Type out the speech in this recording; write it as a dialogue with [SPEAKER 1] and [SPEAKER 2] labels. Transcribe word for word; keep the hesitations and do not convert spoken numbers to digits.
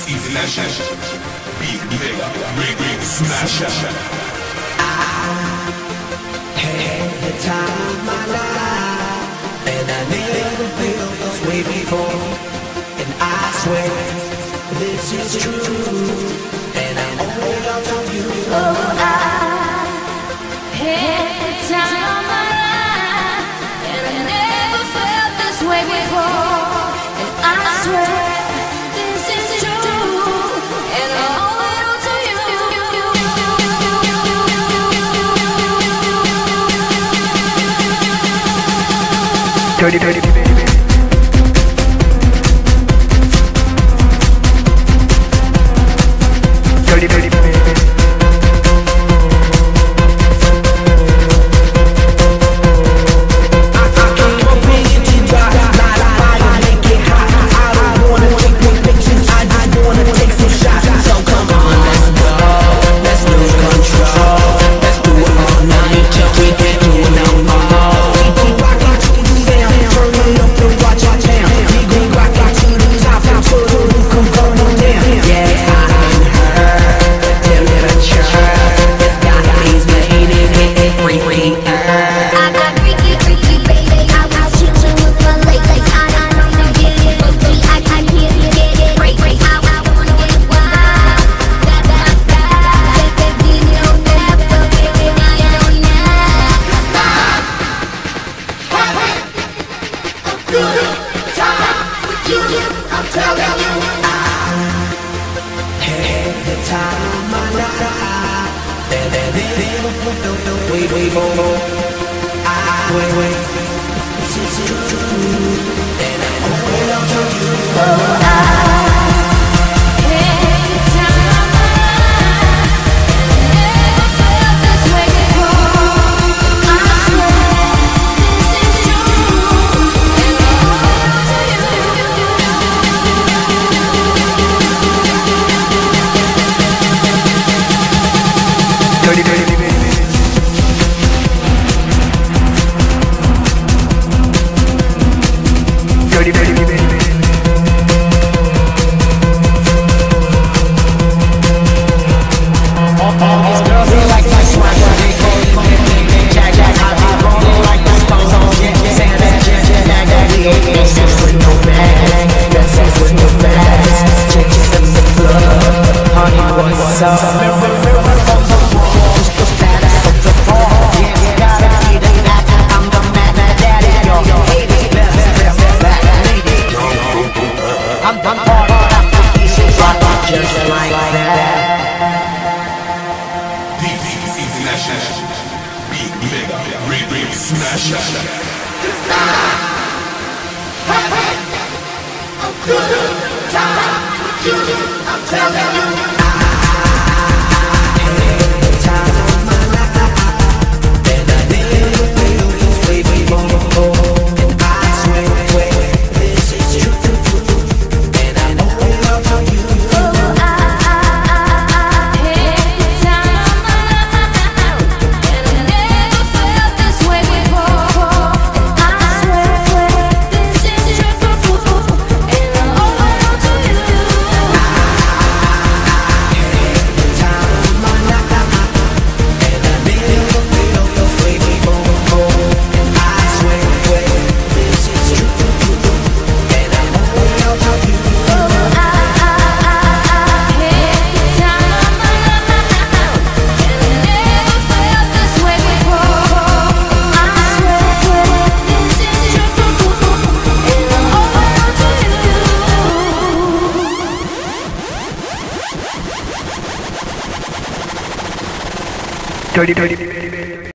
[SPEAKER 1] International. Big mega, ring ring smasher.
[SPEAKER 2] Had the time of my life, and I never felt this way before. And I swear this is true, and I'm only gonna you.
[SPEAKER 3] Oh, I had the time of my life, and I never felt this way before. And I swear this is true, and I'm only on to you.
[SPEAKER 4] Dirty, dirty, baby. Dirty, dirty, baby.
[SPEAKER 2] Wait, wait, hold on. I wait, wait. This is true, and I'm only on to you.
[SPEAKER 3] Oh, I had the time of my life, and I never felt this way before. I swear this is true, and I'm only on to you.
[SPEAKER 4] Dirty, dirty, baby. Dirty, dirty, baby.
[SPEAKER 5] All these girls they like my swag, they call me Jack Jack. I be rolling like the Stones, yeah, saying that Jack Jack, that we ain't mixing with no bag, that's it with no bags. Chicks in the club, honey, what's up? Just the status of the ball, yeah, gotta be the that. I'm the man that daddy, yo, haters better step back, lady. I'm I'm hard enough to pieces, rock just like that.
[SPEAKER 1] International. Big mega, ring ring smasher.
[SPEAKER 3] I'm good time with you, I'm telling you.
[SPEAKER 4] Dirty, dirty, baby.